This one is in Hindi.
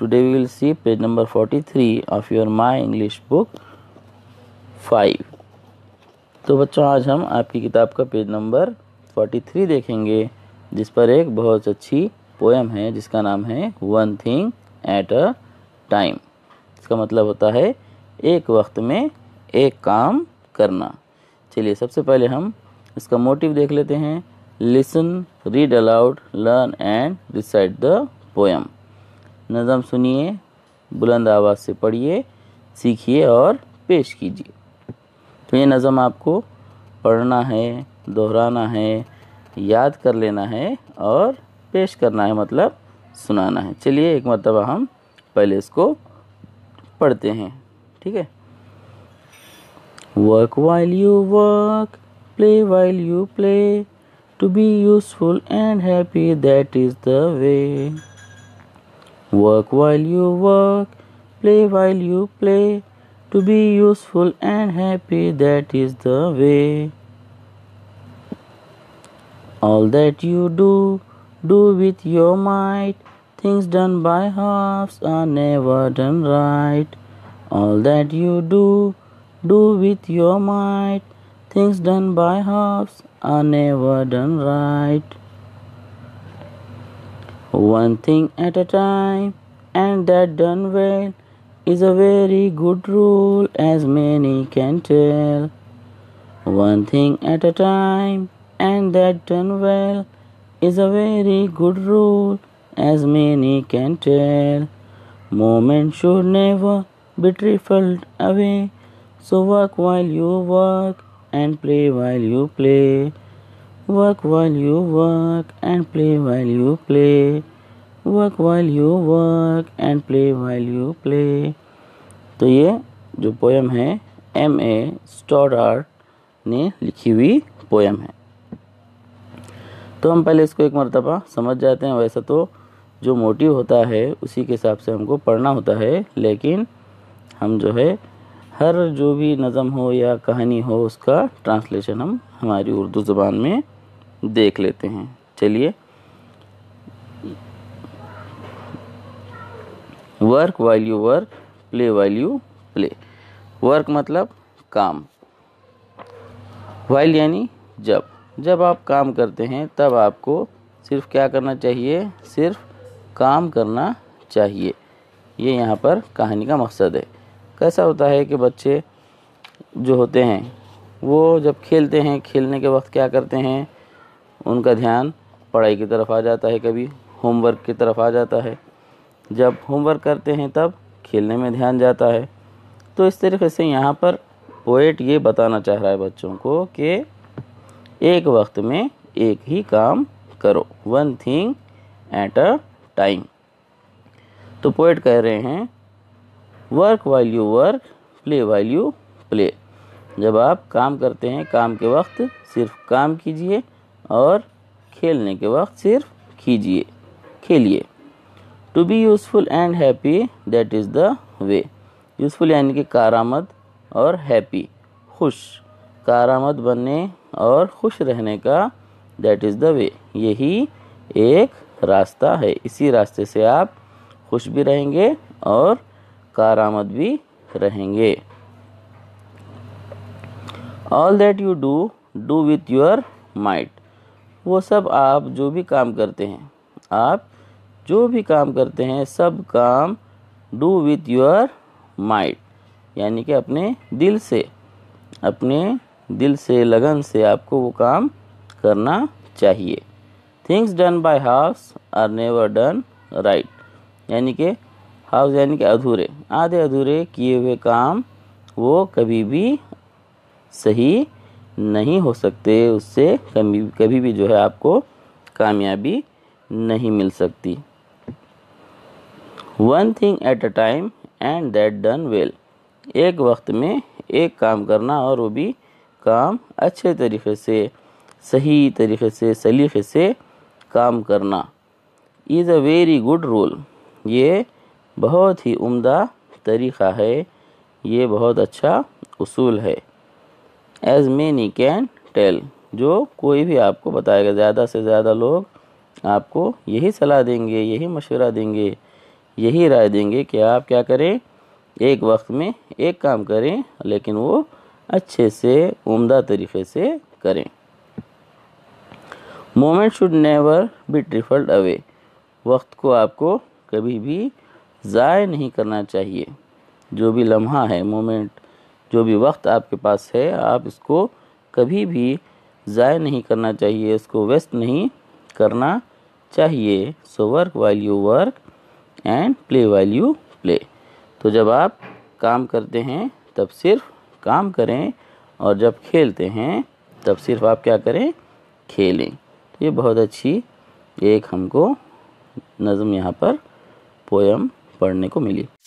Today we will see page number 43 of your My English book 5. तो बच्चों आज हम आपकी किताब का पेज नंबर 43 देखेंगे, जिस पर एक बहुत अच्छी पोएम है जिसका नाम है one thing at a time. इसका मतलब होता है एक वक्त में एक काम करना। चलिए सबसे पहले हम इसका मोटिव देख लेते हैं। Listen, read aloud, learn and recite the poem. नज़म सुनिए, बुलंद आवाज़ से पढ़िए, सीखिए और पेश कीजिए। तो ये नज़म आपको पढ़ना है, दोहराना है, याद कर लेना है और पेश करना है, मतलब सुनाना है। चलिए एक मरतबा हम पहले इसको पढ़ते हैं, ठीक है। Work while you work, play while you play, to be useful and happy, that is the way. Work while you work, play while you play, to be useful and happy, that is the way. All that you do, do with your might, things done by halves are never done right. All that you do, do with your might, things done by halves are never done right. One thing at a time, and that done well, is a very good rule, as many can tell. One thing at a time, and that done well, is a very good rule, as many can tell. Moment should never be trifled away, so work while you work, and play while you play. Work while you work and play while you play. Work while you work and play while you play. तो ये जो पोएम है M.A. स्टोडार्ट ने लिखी हुई पोएम है। तो हम पहले इसको एक मरतबा समझ जाते हैं। वैसा तो जो मोटिव होता है उसी के हिसाब से हमको पढ़ना होता है, लेकिन हम जो है हर जो भी नज़म हो या कहानी हो उसका ट्रांसलेशन हम हमारी उर्दू ज़बान में देख लेते हैं। चलिए, work while you work, play while you play. Work मतलब काम, वाइल यानी जब आप काम करते हैं तब आपको सिर्फ क्या करना चाहिए, सिर्फ काम करना चाहिए। ये यहाँ पर कहानी का मकसद है। कैसा होता है कि बच्चे जो होते हैं वो जब खेलते हैं, खेलने के वक्त क्या करते हैं, उनका ध्यान पढ़ाई की तरफ आ जाता है, कभी होमवर्क की तरफ आ जाता है। जब होमवर्क करते हैं तब खेलने में ध्यान जाता है। तो इस तरीके से यहाँ पर पोएट ये बताना चाह रहा है बच्चों को कि एक वक्त में एक ही काम करो, one thing at a time. तो पोएट कह रहे हैं work while you work, play while you play. जब आप काम करते हैं, काम के वक्त सिर्फ काम कीजिए और खेलने के वक्त सिर्फ खेलिए। To be useful and happy, that is the way. Useful यानी कि कारआमद और हैप्पी खुश, कारआमद बनने और खुश रहने का, दैट इज़ द वे, यही एक रास्ता है। इसी रास्ते से आप खुश भी रहेंगे और कारआमद भी रहेंगे। All that you do, do with your might. वो सब आप जो भी काम करते हैं, आप जो भी काम करते हैं सब काम डू विथ योर माइट, यानी कि अपने दिल से लगन से आपको वो काम करना चाहिए। Things done by halves are never done right, यानी कि हाफ्स यानी कि अधूरे, आधे अधूरे किए हुए काम वो कभी भी सही नहीं हो सकते, उससे कभी भी जो है आपको कामयाबी नहीं मिल सकती। One thing at a time and that done well. एक वक्त में एक काम करना और वो भी काम अच्छे तरीके से, सही तरीके से, सलीके से काम करना। Is a very good rule. ये बहुत ही उम्दा तरीक़ा है, ये बहुत अच्छा उसूल है। एज मैनी कैन टेल, जो कोई भी आपको बताएगा, ज़्यादा से ज़्यादा लोग आपको यही सलाह देंगे, यही मशवरा देंगे यही राय देंगे कि आप क्या करें, एक वक्त में एक काम करें, लेकिन वो अच्छे से उम्दा तरीके से करें। Moment should never be trifled away. वक्त को आपको कभी भी ज़ाय नहीं करना चाहिए। जो भी लम्हा है, मोमेंट, जो भी वक्त आपके पास है, आप इसको कभी भी ज़ाय नहीं करना चाहिए, इसको वेस्ट नहीं करना चाहिए। So work while you work and play while you play. तो जब आप काम करते हैं तब सिर्फ काम करें, और जब खेलते हैं तब सिर्फ आप क्या करें, खेलें। तो ये बहुत अच्छी एक हमको नज़म यहाँ पर पोयम पढ़ने को मिली।